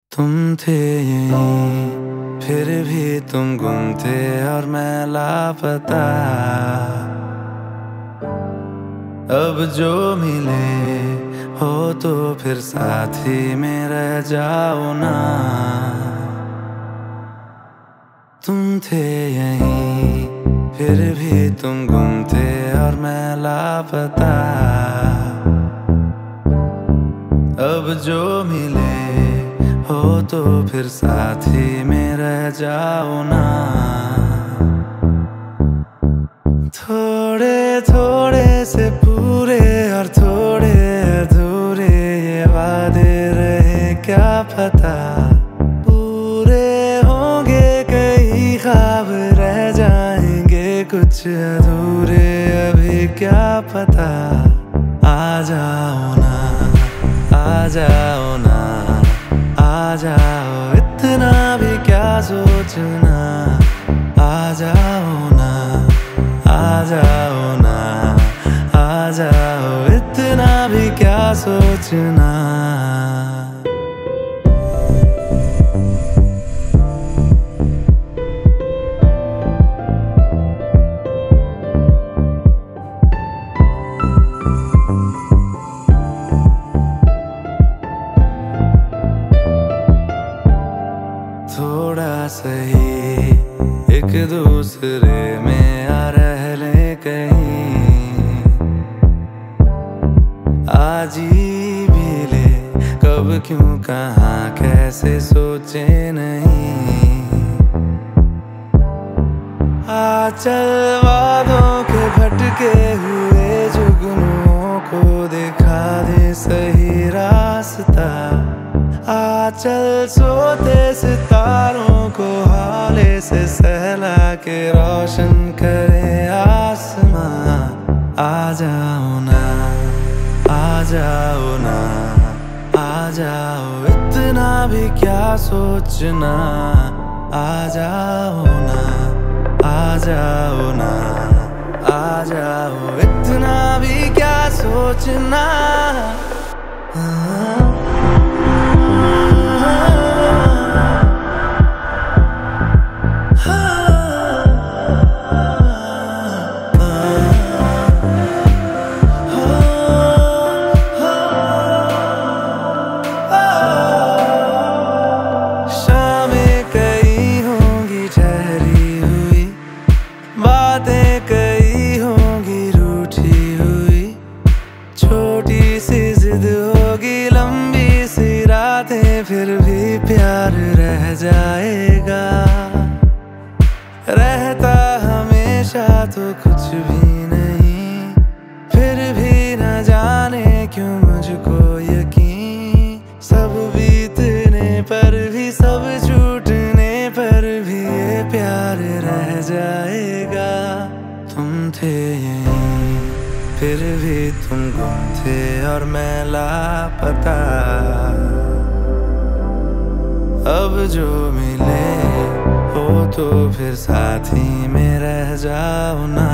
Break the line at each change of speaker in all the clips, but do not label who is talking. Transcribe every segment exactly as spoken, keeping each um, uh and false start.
तुम थे यहीं फिर भी तुम गुम थे और मैं लापता। अब जो मिले हो तो फिर साथ ही में रह जाओ ना। तुम थे यहीं फिर भी तुम गुम थे और मैं लापता। अब जो मिले हो तो फिर साथ ही में रह जाओ ना। थोड़े थोड़े से पूरे और थोड़े अधूरे ये वादे रहे क्या पता। पूरे होंगे कई ख्वाब रह जाएंगे कुछ अधूरे अभी क्या पता। आ जाओ ना आ जाओ ना आ जाओ इतना भी क्या सोचना। आ जाओ ना आ जाओ ना आ जाओ इतना भी क्या सोचना। थोड़ा सही एक दूसरे में आ रह ले कहीं। आज ही भी ले कब क्यों कहाँ कैसे सोचे नहीं। आ चल वादों के भटके हुए जुगनुओं को दिखा दे सही रास्ता। आ चल सोते सितारों को हाले से सहला के रोशन करे आसमां। आ जाओ ना आ जाओ ना आ जाओ इतना भी क्या सोचना। आ जाओ ना आ जाओ ना आ जाओ इतना भी क्या सोचना। फिर भी प्यार रह जाएगा। रहता हमेशा तो कुछ भी नहीं। फिर भी न जाने क्यों मुझको यकीन। सब बीतने पर भी सब छूटने पर भी ये प्यार रह जाएगा। तुम थे यहीं फिर भी तुम गुम थे और मैं लापता। अब जो मिले हो तो फिर साथ ही में रह जाओ ना।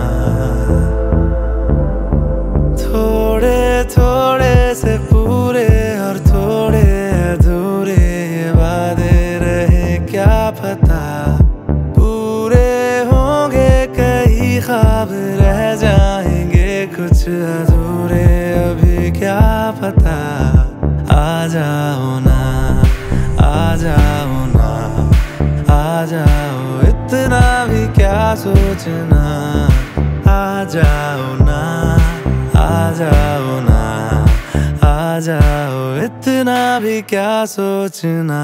थोड़े थोड़े से पूरे और थोड़े अधूरे ये वादे रहे क्या पता। पूरे होंगे कई ख्वाब रह जाएंगे कुछ अधूरे अभी क्या पता। आ जाओ ना आ जाओ ना आ जाओ इतना भी क्या सोचना। आ जाओ ना आ जाओ ना आ जाओ इतना भी क्या सोचना।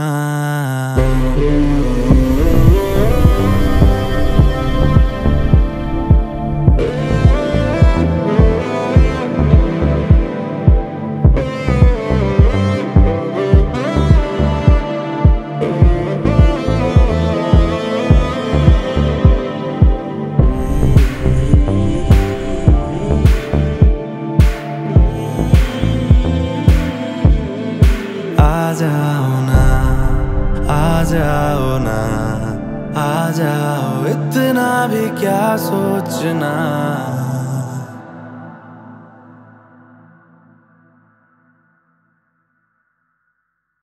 आ जाओ ना आ जाओ ना आ जाओ इतना भी क्या सोचना।